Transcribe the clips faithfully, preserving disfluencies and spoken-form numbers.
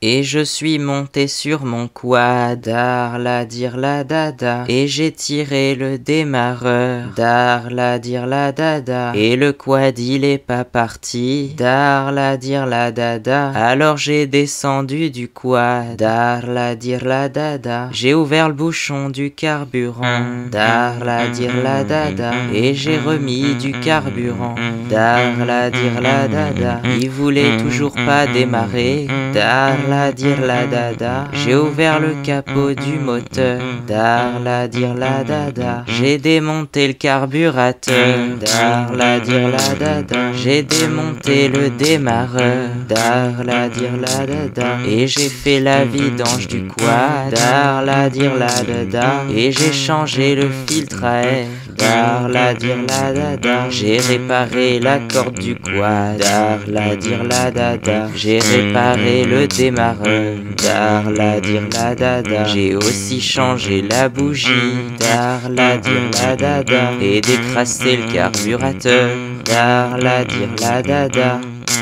Et je suis monté sur mon quad, dar la dire la dada, et j'ai tiré le démarreur, dar la dire la dada, et le quad il est pas parti, dar la dire la dada, alors j'ai descendu du quad, dar la dire la dada, j'ai ouvert le bouchon du carburant, dar la dire la dada, et j'ai remis du carburant, dar la dire la dada, il voulait toujours pas démarrer, dar la dire la dada, j'ai ouvert le capot du moteur, dar la dire la dada, j'ai démonté le carburateur, dar la dire la dada, j'ai démonté le démarreur, dar la dire la dada, et j'ai fait la vidange du quad, dar la dire la dada, et j'ai changé le filtre à air, dar la dire la dada, j'ai réparé la corde du quad, dar la dire la dada, j'ai réparé le démarreur, dar la dire la dada, j'ai aussi changé la bougie, dar la dire la dada, et décrassé le carburateur, dar la dire la dada.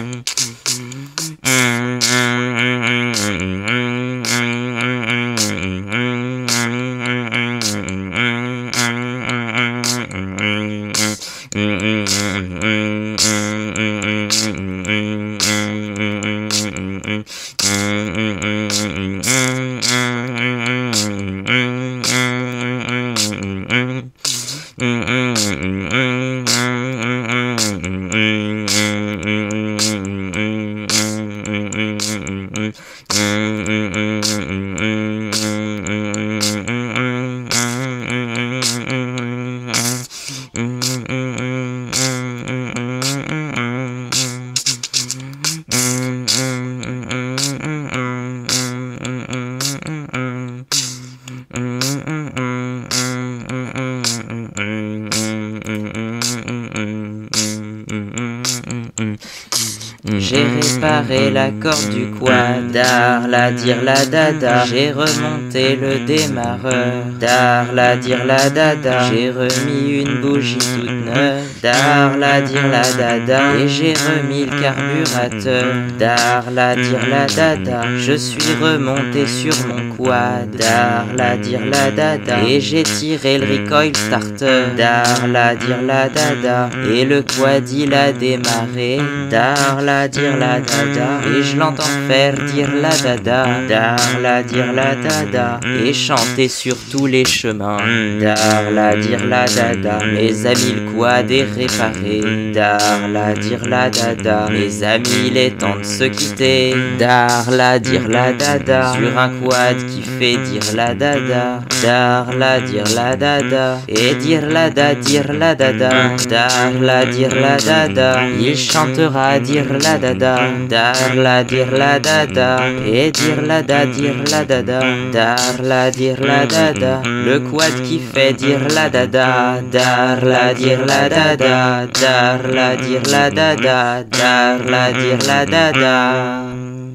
J'ai réparé la corde du quad, dar la dire la dada, j'ai remonté le démarreur, dar la dire la dada, j'ai remis une bougie toute neuve, dar la dire la dada, et j'ai remis le carburateur, dar la dire la dada, je suis remonté sur mon quad, dar la dire la dada, et j'ai tiré le recoil starter, dar la dire la dada, et le quad il a démarré, dar la dire la dada, et je l'entends faire dire la dada, dar la dire la dada, et chanter sur tous les chemins, dar la dire la dada, mes amis le quad est réparé, dar la dire la dada, mes amis il est temps de se quitter, dar la dire la dada, sur un quad qui fait dire la dada, dar la dire la dada, et dire la da dire la dada, dar la dire la dada, il chantera dire la dada, dar la dire la dada, et dire la da dire la dada, dar la dire la dada, le quad qui fait dire la dada, dar la dire la dada, dar la dire la dada, dar la dire la dada.